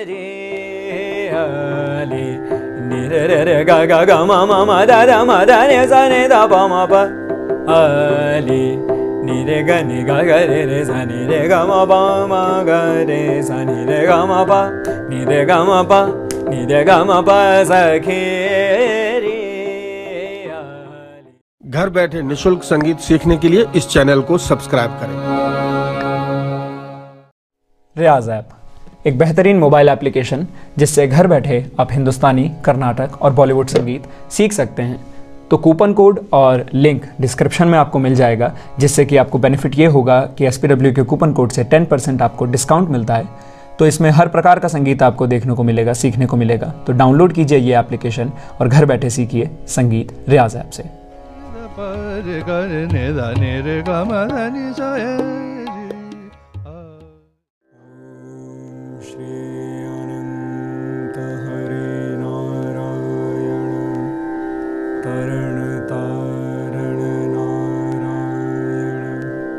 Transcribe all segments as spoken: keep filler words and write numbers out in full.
रे आली नि रे रे रे गा गा गा मा मा मा दा दा मा दा रे सा रे दा पा मा पा आली नि रे गा नि गा गा रे रे सा नि रे गा मा पा मा गा रे सा नि रे गा मा पा नि रे गा मा पा नि रे गा मा पा सखी रे आली। घर बैठे निशुल्क संगीत सीखने के लिए इस चैनल को सब्सक्राइब करें। रियाज ऐप एक बेहतरीन मोबाइल एप्लीकेशन जिससे घर बैठे आप हिंदुस्तानी, कर्नाटक और बॉलीवुड संगीत सीख सकते हैं। तो कूपन कोड और लिंक डिस्क्रिप्शन में आपको मिल जाएगा, जिससे कि आपको बेनिफिट ये होगा कि एस पी डब्ल्यू के कूपन कोड से टेन परसेंट आपको डिस्काउंट मिलता है। तो इसमें हर प्रकार का संगीत आपको देखने को मिलेगा, सीखने को मिलेगा। तो डाउनलोड कीजिए ये एप्लीकेशन और घर बैठे सीखिए संगीत रियाज ऐप से। तरण तारण नारायण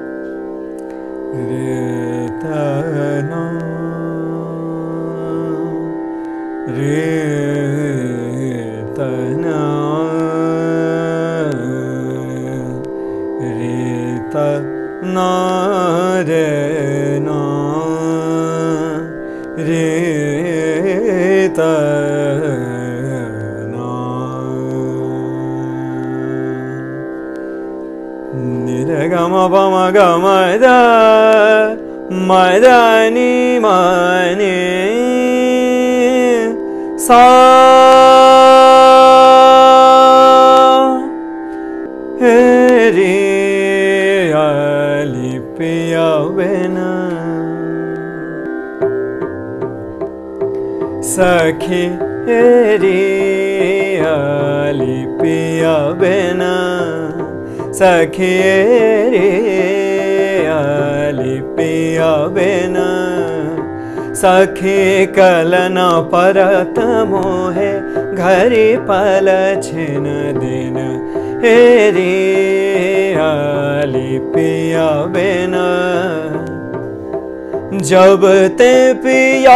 रे तना रे तना रे तना रे ना रे तना गम पम गम द मदनी मने सा रे आली पिया बिना सखी रे आली पिया बिना सखी रे आली पिया बिना सखी कलन परत मोहे घरी पल छिन दिन हे रे आली पिया बिना जब ते पिया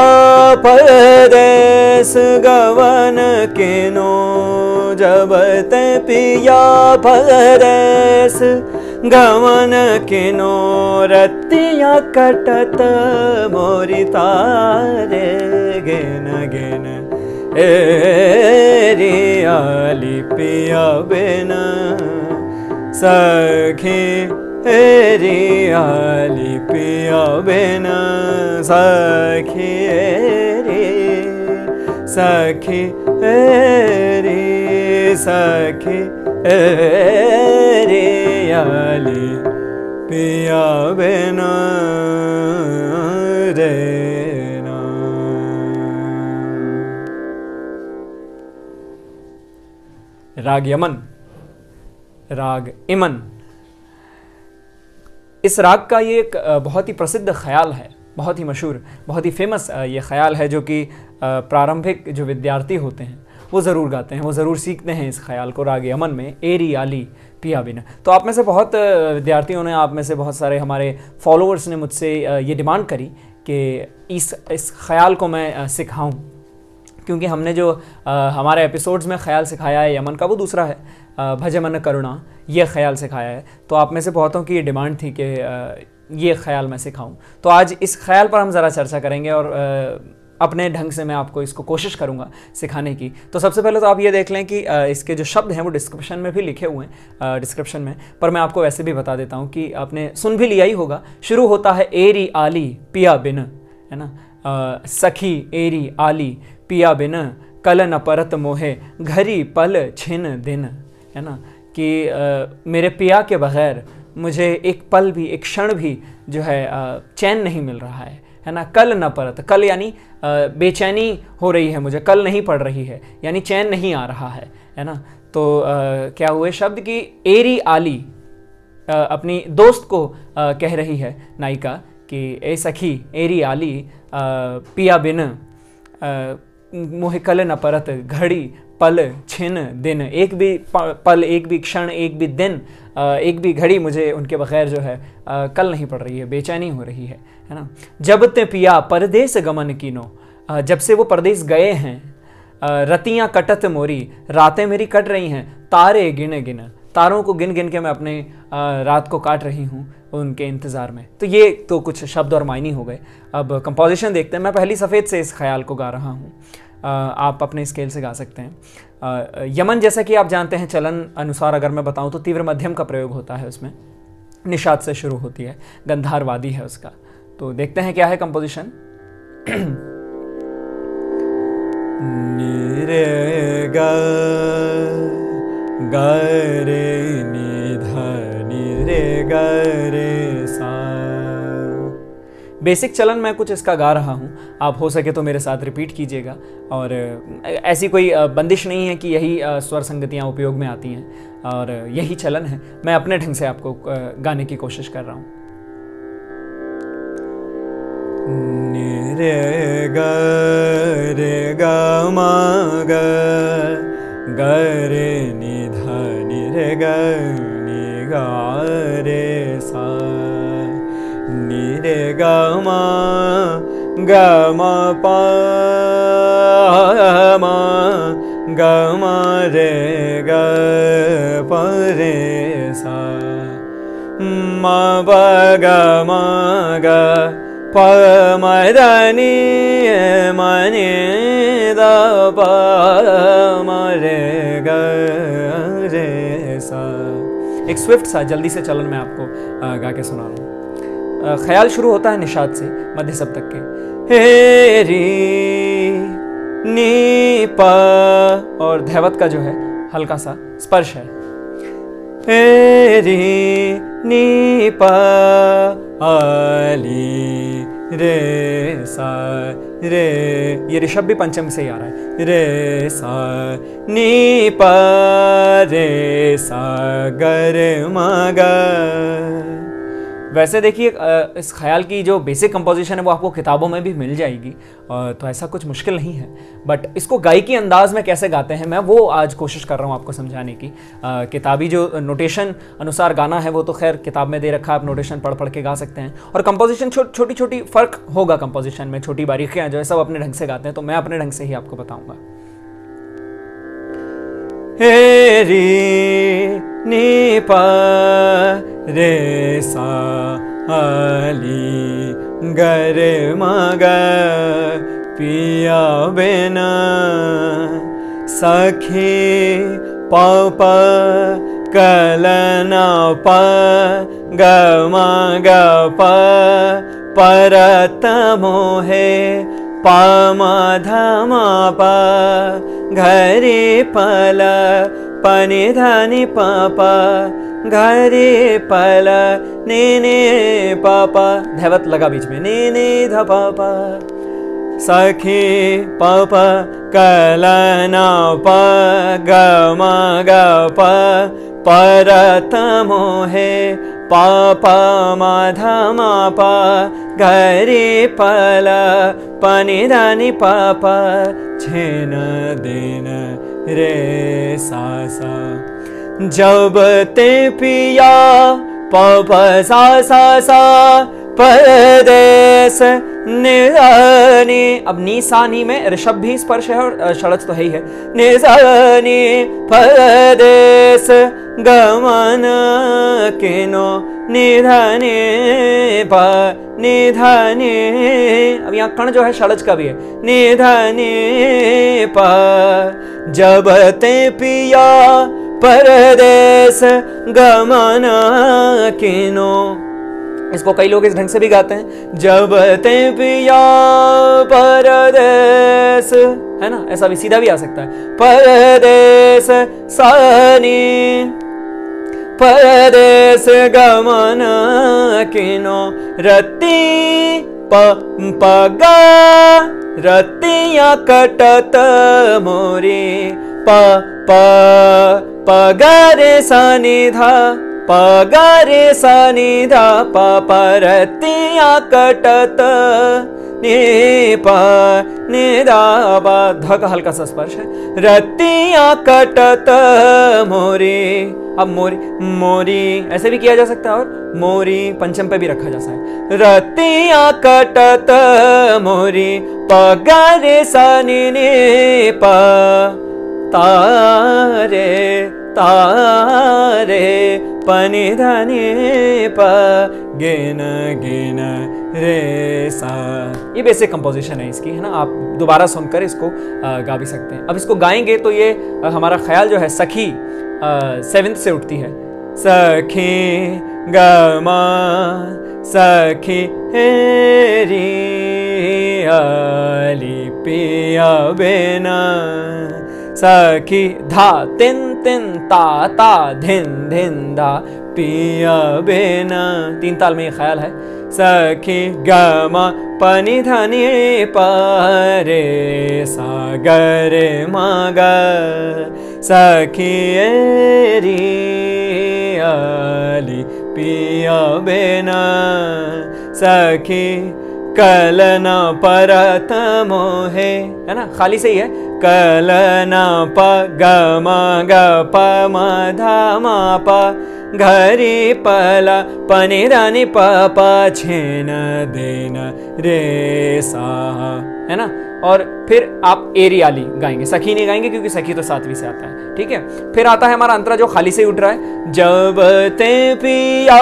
परदेस गवन किनो जब ते पिया परदेस गवन किनो रतिया कटत मोरी तारे गिन गिन ए रे आली पिया बिना सखी रे आली पिया बिना सखी रे सखी रे सखी रे आली पिया बिना रे ना। राग यमन, राग इमन। इस राग का ये एक बहुत ही प्रसिद्ध ख्याल है, बहुत ही मशहूर, बहुत ही फेमस ये ख्याल है, जो कि प्रारंभिक जो विद्यार्थी होते हैं वो ज़रूर गाते हैं, वो ज़रूर सीखते हैं इस ख्याल को राग यमन में, एरी आली पिया बिना। तो आप में से बहुत विद्यार्थियों ने, आप में से बहुत सारे हमारे फॉलोअर्स ने मुझसे ये डिमांड करी कि इस इस ख्याल को मैं सिखाऊं, क्योंकि हमने जो आ, हमारे एपिसोड्स में ख्याल सिखाया है यमन का, वो दूसरा है, भज मन करुणा, ये ख्याल सिखाया है। तो आप में से बहुतों की ये डिमांड थी कि ये ख्याल मैं सिखाऊं। तो आज इस ख्याल पर हम ज़रा चर्चा करेंगे और आ, अपने ढंग से मैं आपको इसको कोशिश करूंगा सिखाने की। तो सबसे पहले तो आप ये देख लें कि इसके जो शब्द हैं वो डिस्क्रिप्शन में भी लिखे हुए हैं, डिस्क्रिप्शन में, पर मैं आपको वैसे भी बता देता हूँ कि आपने सुन भी लिया ही होगा। शुरू होता है एरी आली पिया बिन, है ना, आ, सखी एरी आली पिया बिन कल न परत मोहे घरी पल छिन दिन, है ना, कि आ, मेरे पिया के बग़ैर मुझे एक पल भी, एक क्षण भी जो है आ, चैन नहीं मिल रहा है, है ना। कल न परत, कल यानी बेचैनी हो रही है मुझे, कल नहीं पड़ रही है यानी चैन नहीं आ रहा है, है ना। तो आ, क्या हुए शब्द की एरी आली आ, अपनी दोस्त को आ, कह रही है नायिका कि ए सखी एरी आली आ, पिया बिन मोहे कल न परत घड़ी पल छिन दिन, एक भी पल, एक भी क्षण, एक भी दिन, एक भी घड़ी मुझे उनके बगैर जो है कल नहीं पड़ रही है, बेचैनी हो रही है, है ना। जब ते पिया परदेस गमन कीनो अ, जब से वो परदेश गए हैं, अ, रतियाँ कटत मोरी, रातें मेरी कट रही हैं, तारे गिन गिन, तारों को गिन गिन के मैं अपने अ, रात को काट रही हूँ उनके इंतज़ार में। तो ये तो कुछ शब्द और मायने हो गए। अब कंपोजिशन देखते हैं। मैं पहली सफ़ेद से इस ख्याल को गा रहा हूँ, आप अपने स्केल से गा सकते हैं। अ, यमन जैसा कि आप जानते हैं चलन अनुसार अगर मैं बताऊँ तो तीव्र मध्यम का प्रयोग होता है उसमें, निषाद से शुरू होती है, गंधार वादी है उसका। तो देखते हैं क्या है कंपोजिशन। नि रे ग ग रे नि ध नि रे ग रे सा। बेसिक चलन मैं कुछ इसका गा रहा हूँ, आप हो सके तो मेरे साथ रिपीट कीजिएगा। और ऐसी कोई बंदिश नहीं है कि यही स्वर संगतियाँ उपयोग में आती हैं और यही चलन है। मैं अपने ढंग से आपको गाने की कोशिश कर रहा हूँ। नि रे ग रे ग म ग ग रे नि ध नि रे ग नि ग रे सा, नि रे ग म ग म प म ग म रे ग प रे सा, म ब ग म ग प म द नि म नि द प म रे ग रे सा। एक स्विफ्ट सा जल्दी से चलन मैं आपको गा के सुना रहा हूँ। ख्याल शुरू होता है निषाद से मध्य सप्तक के, हे री नी प, और धैवत का जो है हल्का सा स्पर्श है, हे री नी प आली रे सा रे, ये ऋषभ भी पंचम से ही आ रहा है, रे सा नी प रे सा ग रे म ग। वैसे देखिए इस ख्याल की जो बेसिक कंपोजिशन है वो आपको किताबों में भी मिल जाएगी, तो ऐसा कुछ मुश्किल नहीं है। बट इसको गायकी अंदाज में कैसे गाते हैं मैं वो आज कोशिश कर रहा हूँ आपको समझाने की। आ, किताबी जो नोटेशन अनुसार गाना है वो तो खैर किताब में दे रखा है, आप नोटेशन पढ़ पढ़ के गा सकते हैं। और कंपोजिशन छो, छोटी छोटी फ़र्क होगा कंपोजिशन में, छोटी बारीकियाँ जो है सब अपने ढंग से गाते हैं, तो मैं अपने ढंग से ही आपको बताऊँगा। हे री नी प रे सा आली ग रे म ग, पिया बिना सखी प प कलना प ग म ग प परत मोहे प म ध म प घरे पल पनि धनि प प घरे पल ने ने प प, धैवत लगा बीच में, ने ने ध प प, सखी प प कलना प ग म ग प परत मोहे प प म ध म प घरे पल पनि धनि प प छेन दिन रे सा सा। जब ते पिया प प सा सा सा परदेस निरानी, अब नी सा नी में ऋषभ भी स्पर्श है और षड़ज तो है ही है, निरानी परदेस गमन किनो निधने प निधने, अब यहाँ कण जो है षड़ज का भी है, निधने प। जब ते पिया परदेस गमन किनो, इसको कई लोग इस ढंग से भी गाते हैं, जब ते पिया परदेस, है ना, ऐसा भी सीधा भी आ सकता है, परदेस सानी परदेस गमन किनो रति प पगा रतिया कटत मोरी प प पगरे सनिधा पगरे सनिधा प परतिया कटत ने प निदा ध का हल्का सा स्पर्श है, रतिया कटत मोरी अब मोरी मोरी ऐसे भी किया जा सकता है, और मोरी पंचम पे भी रखा जा सकता है। रतिया कटत मोरी पगरे सनी प तारे तारे पनि धनी प गिन गिन रे सा। ये बेसिक कंपोजिशन है इसकी, है ना। आप दोबारा सुनकर इसको गा भी सकते हैं। अब इसको गाएंगे तो ये हमारा ख्याल जो है सखी सेवेंथ से उठती है। सखी गमा सखी हेरी आली पिया बेना सखी धा तिन तिन ता ता धिन धिन धा पिया बेना। तीन ताल में ये ख्याल है। सखी गमा पनि धनी परे सागरे मागा सखी एरी आली पिया बेना सखी कलना परत मोहे, है ना, खाली से ही है। कलना प ग म ग प म ध म प घरी पला पनि धनी प प छेन देन रे सा, है ना। और फिर आप एरी आली गाएंगे, सखी नहीं गाएंगे क्योंकि सखी तो सातवीं से आता है, ठीक है। फिर आता है हमारा अंतरा जो खाली से ही उठ रहा है। जब ते पिया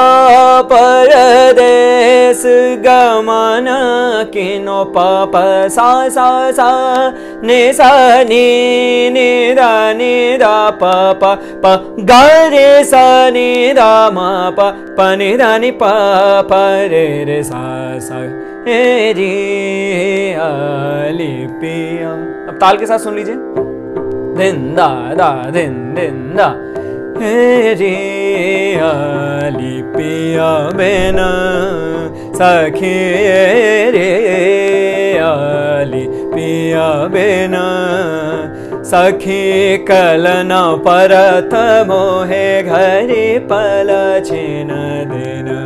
परदेस गमन किनो प प सा सा सा ने सा नी नि दा नि दा प प प ग रे सा नि दा म प प नि दा नि प प रे रे सा सा एरी आली पिया। अब ताल के साथ सुन लीजिए। दिन दा दा दिन दिन दा हेरी आली पिया बेना सखी रे आली पिया बेना सखी कलना परत मोहे घरी पल छीन देना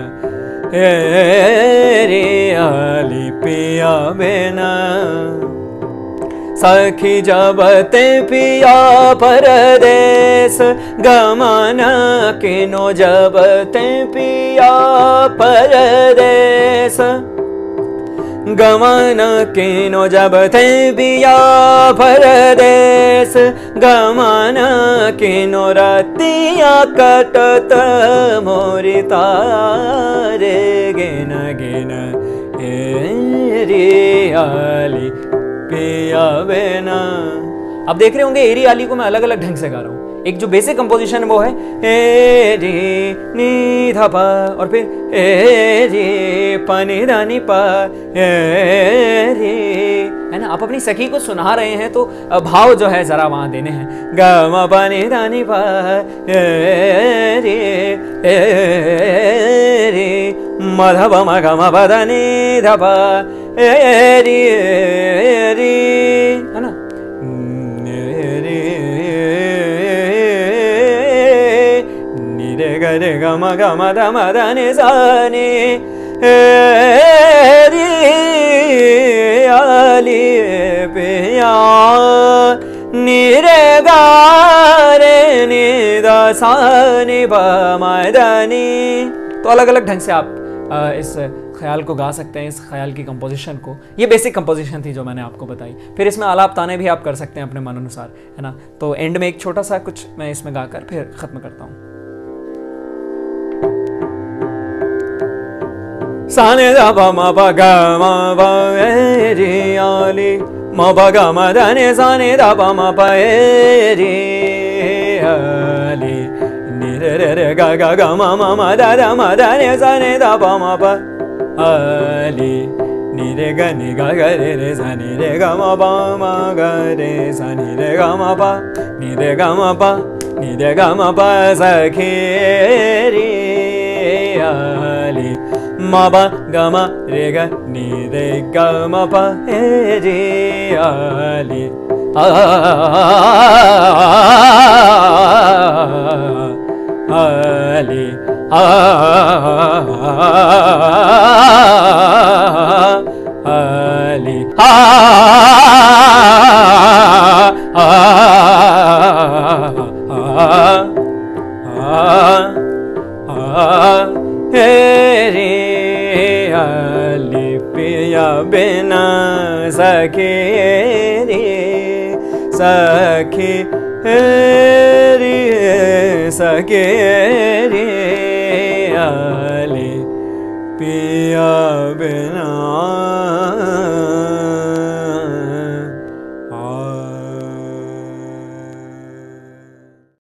हेरी आली पिया बेना सखी जब ते पिया परदेस गमन किनो जब ते पिया परदेस गमन किनो जब ते पिया परदेस गमन किनो रतिया कटत मोरी तारे गिन गिन एरी आली पिया बेना। अब देख रहे होंगे एरी आली को मैं अलग अलग ढंग से गा रहा हूँ। एक जो बेसिक कंपोजिशन वो है एरी नी धा पा और फिर एरी पनि धा नी पा एरी, है ना। आप अपनी सखी को सुना रहे हैं तो भाव जो है जरा वहां देने हैं। ग म पनि धा नी पा एरी एरी म ध प म ग म प ध नी धा पा एरी एरी, है ना। एरी नी रे ग रे ग म ग म ध म ध नि सा नि एरी आली पिया नी रे ग रे नि द सा नि प म ध नि। तो अलग अलग ढंग से आप इस ख्याल को गा सकते हैं, इस ख्याल की कंपोजिशन को। ये बेसिक कंपोजिशन थी जो मैंने आपको बताई। फिर इसमें आलाप ताने भी आप कर सकते हैं अपने मन अनुसार, है ना। तो एंड में एक छोटा सा कुछ मैं इसमें गाकर फिर खत्म करता हूँ। साने दा पा मा पा गा मा पा एरी आली मा पा गा मा धा नि सा नि दा पा मा पा एरी आली नि रे रे रे गा गा गा मा मा मा दा दा मा धा नि सा नि दा पा मा पा आली नि रे ग नि गा ग रे रे सा नि रे ग म पा मा ग रे सा नि रे ग म पा नि रे ग म पा नि रे ग म पा सखी रे आली म पा ग म रे ग नि रे ग म पा रे आली आली आली आ सखे रे सखे रे सखे रे आले पिया बिना